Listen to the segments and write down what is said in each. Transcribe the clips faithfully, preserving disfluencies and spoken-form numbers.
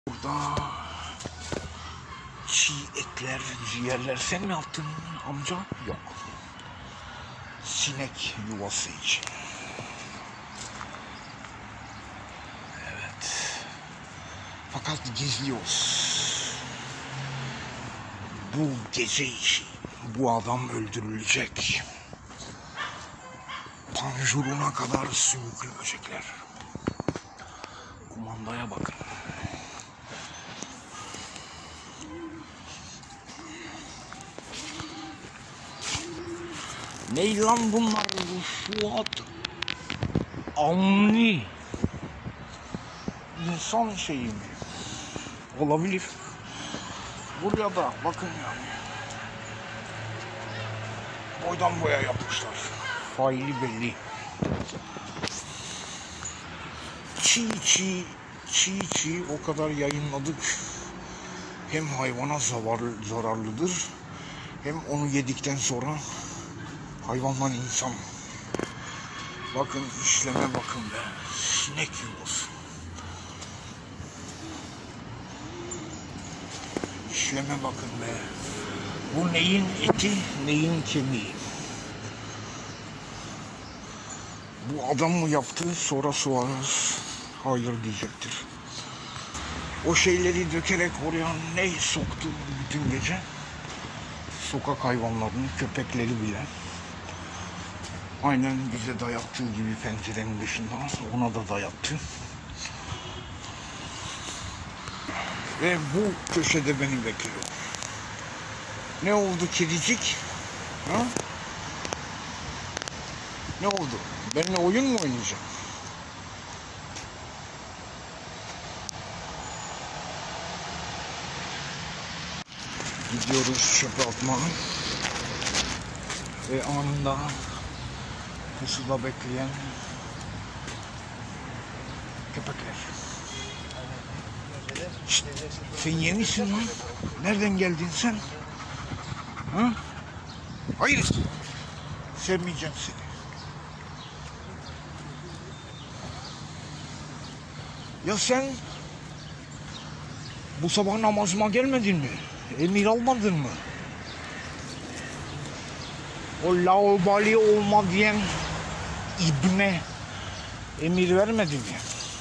Burada çiğ etler, ciğerler. Sen mi yaptın amca? Yok. Sinek yuvası için. Evet. Fakat gizliyoruz. Bu gece işi. Bu adam öldürülecek. Panjuruna kadar sümüklü böcekler. Kumandaya bakın. Ne lan bunlar? Fuat Avni insan şeyi mi? Olabilir. Buraya da bakın yani. Boydan boya yapmışlar. Faili belli. Çiğ çiğ çiğ çiğ o kadar yayınladık. Hem hayvana zararlı, zararlıdır. Hem onu yedikten sonra hayvandan insan. Bakın işleme bakın be. Sinek yuvası. İşleme bakın be. Bu neyin eti, neyin kemiği. Bu adam mı yaptı, sonra sorarız. Hayır diyecektir. O şeyleri dökerek oraya ne soktu bütün gece? Sokak hayvanlarının, köpekleri bile. Aynen bize dayattığı gibi pencerenin dışından ona da dayattı. Ve bu köşede beni bekliyor. Ne oldu kedicik? Ha? Ne oldu? Benimle oyun mu oynayacak? Gidiyoruz çöpe atmaya. Ve anında pusuda bekleyen köpekler. Şşt, sen yenisin lan. Nereden geldin sen? Ha? Hayır. Sevmeyeceğim seni. Ya sen bu sabah namazıma gelmedin mi? Emir almadın mı? O laubali olma diyen ibne emir vermedi mi?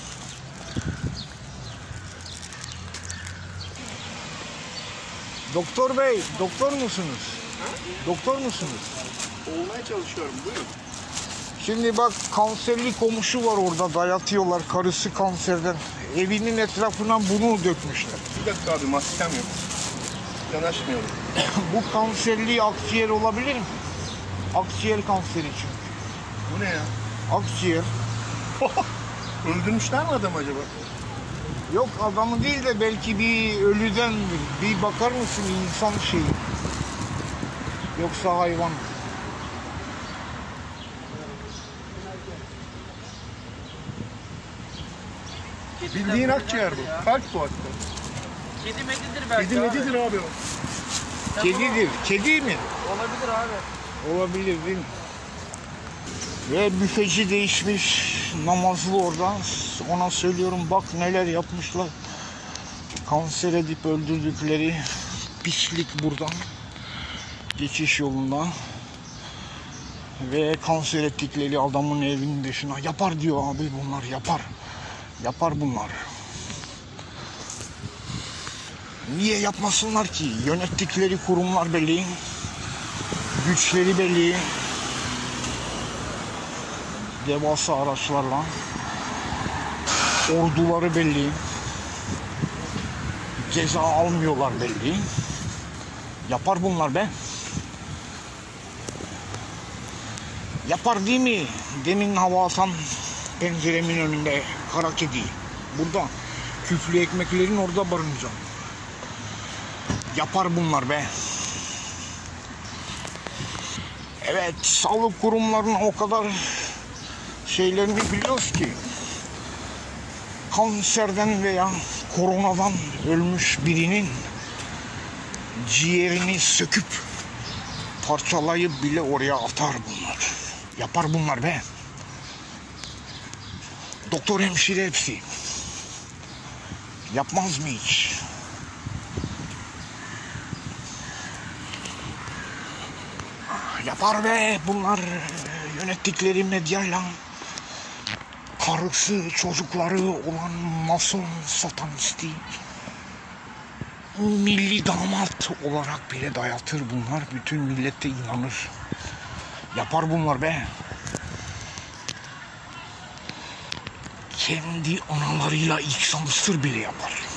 Doktor bey, doktor musunuz? Ha? Doktor musunuz? Olmaya çalışıyorum, buyurun. Şimdi bak, kanserli komşu var orada, dayatıyorlar, karısı kanserden. Evinin etrafına bunu dökmüşler. Bir dakika abi, maskem yok. Yanaşmıyorum. Bu kanserli akciğer olabilir mi? Akciğer kanseri çünkü. Bu ne ya? Akciğer. Öldürmüşler mi adam acaba? Yok, adamı değil de belki bir ölüdendir. Bir bakar mısın insan şeyi? Yoksa hayvan. Bildiğin akciğer bu. Kalp bu hatta. Kedi medidir belki Kedi abi. medidir abi o. Kedidir. Kedi mi? Olabilir abi. Olabilir değil mi? Ve büfeci değişmiş, namazlı orada. Ona söylüyorum, bak neler yapmışlar. Kanser edip öldürdükleri pislik buradan. Geçiş yolunda. Ve kanser ettikleri adamın evinin dışına. Yapar diyor abi, bunlar yapar. Yapar bunlar. Niye yapmasınlar ki? Yönettikleri kurumlar belli. Güçleri belli. Devasa araçlarla. Orduları belli. Ceza almıyorlar belli. Yapar bunlar be. Yapar değil mi? Demin hava atan penceremin önünde kara kedi. Burada küflü ekmeklerin orada barınacağım. Yapar bunlar be. Evet, sağlık kurumlarının o kadar şeylerini biliyoruz ki kanserden veya koronadan ölmüş birinin ciğerini söküp parçalayıp bile oraya atar bunlar. Yapar bunlar be. Doktor, hemşire hepsi. Yapmaz mı hiç? Yapar be bunlar yönettikleri medyayla. Karısı, çocukları olan mason satanisti milli damat olarak bile dayatır bunlar. Bütün millet de inanır. Yapar bunlar be. Kendi analarıyla İsa Mısır bile yapar.